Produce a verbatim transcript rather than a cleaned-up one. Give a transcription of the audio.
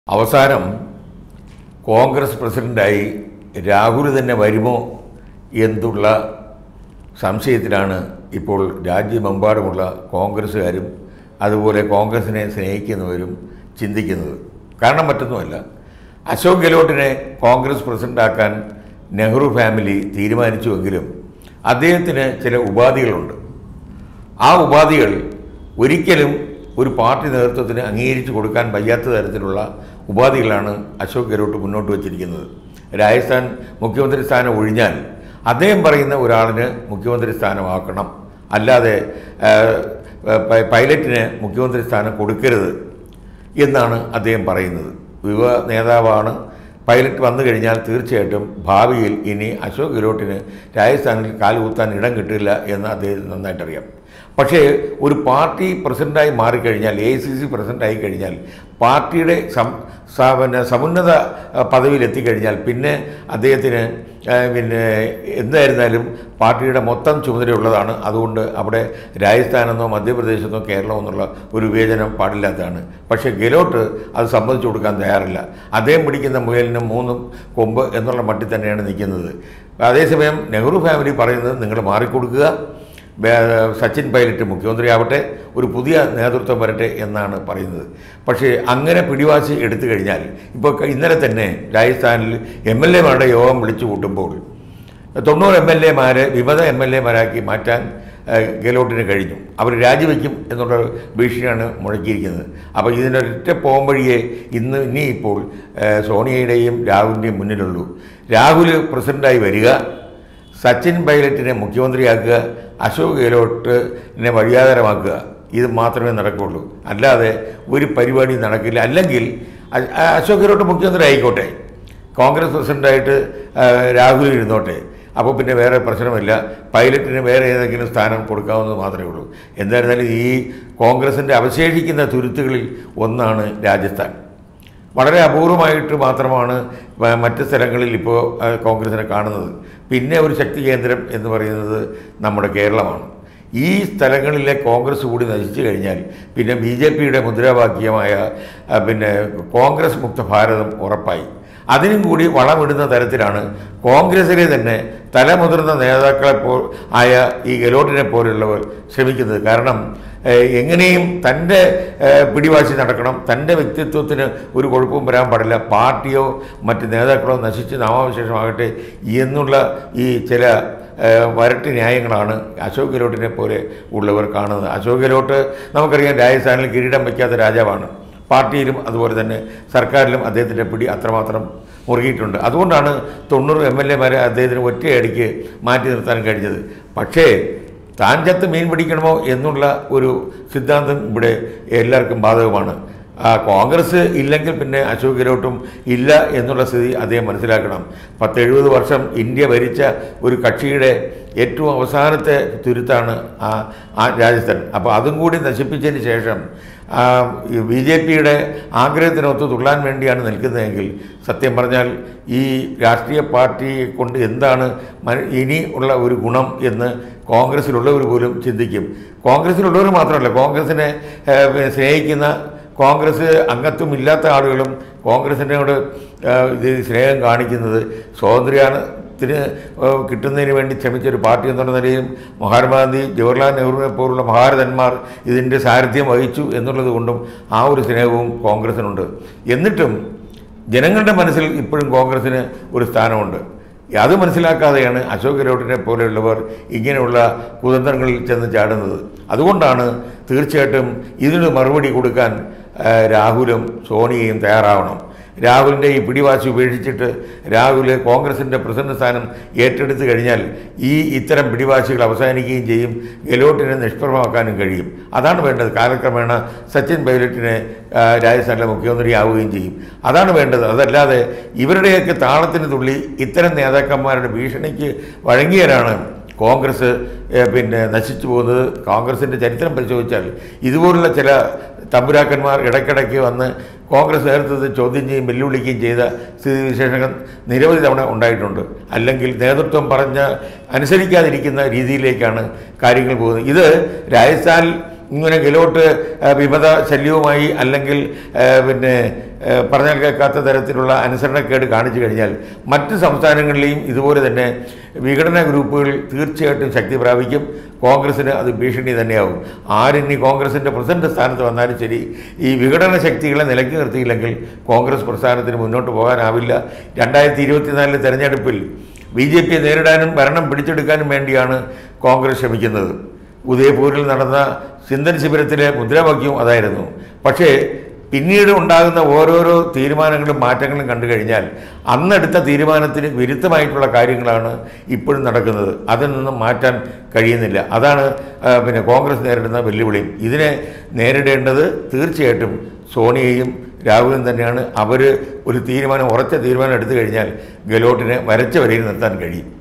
അവസാനം കോൺഗ്രസ് പ്രസിഡന്റായി രാഹുൽ തന്നെ വരുമോ എന്നുള്ള സംശയത്തിലാണ് ഇപ്പോൾ രാജ്യമെമ്പാടുമുള്ള കോൺഗ്രസ്സുകാരും അതുപോലെ കോൺഗ്രസിനെ സ്നേഹിക്കുന്നവരും ചിന്തിക്കുന്നത്. കാരണം മറ്റൊന്നുമല്ല, അശോക് ഗെഹ്ലോട്ടിനെ കോൺഗ്രസ് പ്രസിഡന്റാക്കാൻ നെഹ്റു ഫാമിലി തീരുമാനിച്ചുവെങ്കിലും അദ്ദേഹത്തിന് ചില ഉപാധികളുണ്ട്. ആ ഉപാധികൾ ഒരിക്കലും ഒരു പാർട്ടി നേതൃത്വത്തിന് അംഗീകരിച്ചു കൊടുക്കാൻ വയ്യാത്ത തരത്തിലുള്ള ഉപാധികളാണ് അശോക് ഗെഹ്ലോട്ട് മുന്നോട്ട് വച്ചിരിക്കുന്നത്. രാജസ്ഥാൻ മുഖ്യമന്ത്രി സ്ഥാനം ഒഴിഞ്ഞാൽ അദ്ദേഹം പറയുന്ന ഒരാളിന് മുഖ്യമന്ത്രി സ്ഥാനമാക്കണം, അല്ലാതെ പൈലറ്റിന് മുഖ്യമന്ത്രി സ്ഥാനം കൊടുക്കരുത് എന്നാണ് അദ്ദേഹം പറയുന്നത്. യുവ നേതാവാണ്. പൈലറ്റ് വന്നു കഴിഞ്ഞാൽ തീർച്ചയായിട്ടും ഭാവിയിൽ ഇനി അശോക് ഗെഹ്ലോട്ടിന് രാജസ്ഥാനിൽ കാലുകുത്താൻ ഇടം കിട്ടില്ല എന്ന് അദ്ദേഹം നന്നായിട്ടറിയാം. പക്ഷേ ഒരു പാർട്ടി പ്രസിഡൻ്റായി മാറിക്കഴിഞ്ഞാൽ, എ ഐ സി സി പ്രസിഡൻ്റായി കഴിഞ്ഞാൽ, പാർട്ടിയുടെ സം പിന്നെ സമുന്നത പദവിയിലെത്തിക്കഴിഞ്ഞാൽ പിന്നെ അദ്ദേഹത്തിന് പിന്നെ എന്തായിരുന്നാലും പാർട്ടിയുടെ മൊത്തം ചുമതലയുള്ളതാണ്. അതുകൊണ്ട് അവിടെ രാജസ്ഥാനെന്നോ മധ്യപ്രദേശെന്നോ കേരളമോ എന്നുള്ള ഒരു വിവേചനം പാടില്ലാത്തതാണ്. പക്ഷേ ഗെഹ്ലോട്ട് അത് സമ്മതിച്ചു കൊടുക്കാൻ തയ്യാറില്ല. അദ്ദേഹം പിടിക്കുന്ന മുയലിന് മൂന്ന് കൊമ്പ് എന്നുള്ള മട്ടിൽ തന്നെയാണ് നിൽക്കുന്നത്. അതേസമയം നെഹ്റു ഫാമിലി പറയുന്നത് നിങ്ങൾ മാറിക്കൊടുക്കുക, സച്ചിൻ പൈലറ്റ് മുഖ്യമന്ത്രിയാവട്ടെ, ഒരു പുതിയ നേതൃത്വം വരട്ടെ എന്നാണ് പറയുന്നത്. പക്ഷേ അങ്ങനെ പിടിവാശി എടുത്തു കഴിഞ്ഞാൽ, ഇപ്പോൾ ഇന്നലെ തന്നെ രാജസ്ഥാനിൽ എം എൽ എമാരുടെ യോഗം വിളിച്ചു കൂട്ടുമ്പോൾ തൊണ്ണൂറ് എം എൽ എമാരെ വിമത എം എൽ എമാരാക്കി മാറ്റാൻ ഗെഹ്ലോട്ടിന് കഴിഞ്ഞു. അവർ രാജിവെക്കും എന്നുള്ള ഭീഷണിയാണ് മുഴക്കിയിരിക്കുന്നത്. അപ്പോൾ ഇതിനൊരൊറ്റ പോംവഴിയെ ഇന്ന് ഇനി ഇപ്പോൾ സോണിയയുടെയും രാഹുലിൻ്റെയും മുന്നിലുള്ളൂ. രാഹുൽ പ്രസിഡൻ്റായി വരിക, സച്ചിൻ പൈലറ്റിനെ മുഖ്യമന്ത്രിയാക്കുക, അശോക് ഗെഹ്ലോട്ടിനെ വഴിയാധാരമാക്കുക, ഇത് മാത്രമേ നടക്കുകയുള്ളൂ. അല്ലാതെ ഒരു പരിപാടി നടക്കില്ല. അല്ലെങ്കിൽ അശോക് ഗെഹ്ലോട്ട് മുഖ്യമന്ത്രി ആയിക്കോട്ടെ, കോൺഗ്രസ് പ്രസിഡൻ്റായിട്ട് രാഹുൽ ഇരുന്നോട്ടെ, അപ്പോൾ പിന്നെ വേറെ പ്രശ്നമില്ല. പൈലറ്റിന് വേറെ ഏതെങ്കിലും സ്ഥാനം കൊടുക്കാവുന്നത് മാത്രമേ ഉള്ളൂ. എന്തായിരുന്നാലും ഈ കോൺഗ്രസിൻ്റെ അവശേഷിക്കുന്ന തുരുത്തുകളിൽ ഒന്നാണ് രാജസ്ഥാൻ. വളരെ അപൂർവമായിട്ട് മാത്രമാണ് മറ്റ് സ്ഥലങ്ങളിൽ ഇപ്പോൾ കോൺഗ്രസിനെ കാണുന്നത്. പിന്നെ ഒരു ശക്തി കേന്ദ്രം എന്ന് പറയുന്നത് നമ്മുടെ കേരളമാണ്. ഈ സ്ഥലങ്ങളിലെ കോൺഗ്രസ് കൂടി നശിച്ചു കഴിഞ്ഞാൽ പിന്നെ ബി ജെ പിയുടെ മുദ്രാവാക്യമായ പിന്നെ കോൺഗ്രസ് മുക്ത ഭാരതം ഉറപ്പായി. അതിനും കൂടി വളമിടുന്ന തരത്തിലാണ് കോൺഗ്രസിലെ തന്നെ തലമുതിർന്ന നേതാക്കളെ പോ ആയ ഈ ഗെഹ്ലോട്ടിനെ പോലുള്ളവർ ശ്രമിക്കുന്നത്. കാരണം എങ്ങനെയും തൻ്റെ പിടിവാശി നടക്കണം, തൻ്റെ വ്യക്തിത്വത്തിന് ഒരു കുഴപ്പവും വരാൻ പാടില്ല, പാർട്ടിയോ മറ്റ് നേതാക്കളോ നശിച്ച് നാമാവശേഷമാകട്ടെ എന്നുള്ള ഈ ചില വരട്ട് ന്യായങ്ങളാണ് അശോക് ഗെഹ്ലോട്ടിനെ പോലെ ഉള്ളവർ കാണുന്നത്. അശോക് ഗെഹ്ലോട്ട് നമുക്കറിയാം രാജസ്ഥാനിൽ കിരീടം വയ്ക്കാത്ത രാജാവാണ്. പാർട്ടിയിലും അതുപോലെ തന്നെ സർക്കാരിലും അദ്ദേഹത്തിൻ്റെ പിടി അത്രമാത്രം മുറുകിയിട്ടുണ്ട്. അതുകൊണ്ടാണ് തൊണ്ണൂറ് എം എൽ എമാരെ അദ്ദേഹത്തിന് ഒറ്റയടിക്ക് മാറ്റി നിർത്താൻ കഴിഞ്ഞത്. പക്ഷേ താൻ ചത്ത് മീൻ പിടിക്കണമോ എന്നുള്ള ഒരു സിദ്ധാന്തം ഇവിടെ എല്ലാവർക്കും ബാധകമാണ്. കോൺഗ്രസ് ഇല്ലെങ്കിൽ പിന്നെ അശോക് ഗെഹ്ലോട്ടും ഇല്ല എന്നുള്ള സ്ഥിതി അദ്ദേഹം മനസ്സിലാക്കണം. പത്തെഴുപത് വർഷം ഇന്ത്യ ഭരിച്ച ഒരു കക്ഷിയുടെ ഏറ്റവും അവസാനത്തെ തുരുത്താണ് ആ ആ രാജസ്ഥാൻ. അപ്പോൾ അതും കൂടി നശിപ്പിച്ചതിന് ശേഷം ബി ജെ പിയുടെ ആഗ്രഹത്തിനൊത്ത് തുള്ളാൻ വേണ്ടിയാണ് നിൽക്കുന്നതെങ്കിൽ സത്യം പറഞ്ഞാൽ ഈ രാഷ്ട്രീയ പാർട്ടിയെ കൊണ്ട് എന്താണ് ഇനി ഉള്ള ഒരു ഗുണം എന്ന് കോൺഗ്രസ്സിലുള്ളവർ പോലും ചിന്തിക്കും. കോൺഗ്രസ്സിലുള്ളവർ മാത്രമല്ല, കോൺഗ്രസിനെ സ്നേഹിക്കുന്ന കോൺഗ്രസ് അംഗത്വം ഇല്ലാത്ത ആളുകളും കോൺഗ്രസിനോട് ഇത് സ്നേഹം കാണിക്കുന്നത് സ്വാതന്ത്ര്യത്തിന് കിട്ടുന്നതിന് വേണ്ടി ശ്രമിച്ചൊരു പാർട്ടി എന്നുള്ള നിലയും മഹാത്മാഗാന്ധി, ജവഹർലാൽ നെഹ്റുവിനെ പോലുള്ള മഹാരഥന്മാർ ഇതിൻ്റെ സാരഥ്യം വഹിച്ചു എന്നുള്ളത് കൊണ്ടും ആ ഒരു സ്നേഹവും കോൺഗ്രസിനുണ്ട്. എന്നിട്ടും ജനങ്ങളുടെ മനസ്സിൽ ഇപ്പോഴും കോൺഗ്രസ്സിന് ഒരു സ്ഥാനമുണ്ട്. അത് മനസ്സിലാക്കാതെയാണ് അശോക് ഗെഹ്ലോട്ടിനെ പോലെയുള്ളവർ ഇങ്ങനെയുള്ള കുതന്ത്രങ്ങളിൽ ചെന്ന് ചാടുന്നത്. അതുകൊണ്ടാണ് തീർച്ചയായിട്ടും ഇതിന് മറുപടി കൊടുക്കാൻ രാഹുലും സോണിയയും തയ്യാറാവണം. രാഹുലിൻ്റെ ഈ പിടിവാശി ഉപേക്ഷിച്ചിട്ട് രാഹുൽ കോൺഗ്രസിൻ്റെ പ്രസിഡന്റ് സ്ഥാനം ഏറ്റെടുത്തു കഴിഞ്ഞാൽ ഈ ഇത്തരം പിടിവാശികൾ അവസാനിക്കുകയും ചെയ്യും, ഗെഹ്ലോട്ടിനെ നിഷ്പ്രഭമാക്കാനും കഴിയും. അതാണ് വേണ്ടത്. കാലക്രമേണ സച്ചിൻ പൈലറ്റിനെ രാജസ്ഥാനിലെ മുഖ്യമന്ത്രിയാവുകയും ചെയ്യും. അതാണ് വേണ്ടത്. അതല്ലാതെ ഇവരുടെയൊക്കെ താളത്തിന് തുള്ളി ഇത്തരം നേതാക്കന്മാരുടെ ഭീഷണിക്ക് വഴങ്ങിയവരാണ് കോൺഗ്രസ് പിന്നെ നശിച്ചു പോകുന്നത്. കോൺഗ്രസിൻ്റെ ചരിത്രം പരിശോധിച്ചാൽ ഇതുപോലുള്ള ചില തമ്പുരാക്കന്മാർ ഇടയ്ക്കിടയ്ക്ക് വന്ന് കോൺഗ്രസ് നേതൃത്വത്തെ ചോദ്യം ചെയ്യും വെല്ലുവിളിക്കുകയും ചെയ്ത സ്ഥിതിവിശേഷങ്ങൾ നിരവധി തവണ ഉണ്ടായിട്ടുണ്ട്. അല്ലെങ്കിൽ നേതൃത്വം പറഞ്ഞ് അനുസരിക്കാതിരിക്കുന്ന രീതിയിലേക്കാണ് കാര്യങ്ങൾ പോകുന്നത്. ഇത് രാജസ്ഥാനിൽ ഇങ്ങനെ ഗെലോട്ട് വിമത ശല്യവുമായി അല്ലെങ്കിൽ പിന്നെ പറഞ്ഞാൽ കേൾക്കാത്ത തരത്തിലുള്ള അനുസരണക്കേട് കാണിച്ചു കഴിഞ്ഞാൽ മറ്റ് സംസ്ഥാനങ്ങളിലെയും ഇതുപോലെ തന്നെ വിഘടന ഗ്രൂപ്പുകൾ തീർച്ചയായിട്ടും ശക്തി പ്രാപിക്കും. കോൺഗ്രസ്സിന് അത് ഭീഷണി തന്നെയാവും. ആരിനി കോൺഗ്രസിൻ്റെ പ്രസിഡന്റ് സ്ഥാനത്ത് വന്നാലും ശരി, ഈ വിഘടന ശക്തികളെ നിലയ്ക്ക് നിർത്തിയില്ലെങ്കിൽ കോൺഗ്രസ് പ്രസ്ഥാനത്തിന് മുന്നോട്ട് പോകാനാവില്ല. രണ്ടായിരത്തി ഇരുപത്തിനാലിലെ തെരഞ്ഞെടുപ്പിൽ ബി ജെ പിയെ നേരിടാനും ഭരണം പിടിച്ചെടുക്കാനും വേണ്ടിയാണ് കോൺഗ്രസ് ശ്രമിക്കുന്നത്. ഉദയപൂരിൽ നടന്ന ചിന്തൻ ശിബിരത്തിലെ മുദ്രാവാക്യവും അതായിരുന്നു. പക്ഷേ പിന്നീട് ഉണ്ടാകുന്ന ഓരോരോ തീരുമാനങ്ങളും മാറ്റങ്ങളും കണ്ടു കഴിഞ്ഞാൽ അന്നെടുത്ത തീരുമാനത്തിന് വിരുദ്ധമായിട്ടുള്ള കാര്യങ്ങളാണ് ഇപ്പോഴും നടക്കുന്നത്. അതിൽ നിന്നും മാറ്റാൻ കഴിയുന്നില്ല. അതാണ് പിന്നെ കോൺഗ്രസ് നേരിടുന്ന വെല്ലുവിളിയും. ഇതിനെ നേരിടേണ്ടത് തീർച്ചയായിട്ടും സോണിയയും രാഹുലും തന്നെയാണ്. അവർ ഒരു തീരുമാനം, ഉറച്ച തീരുമാനം എടുത്തു കഴിഞ്ഞാൽ ഗെലോട്ടിനെ വരച്ച വരയിൽ നിർത്താൻ കഴിയും.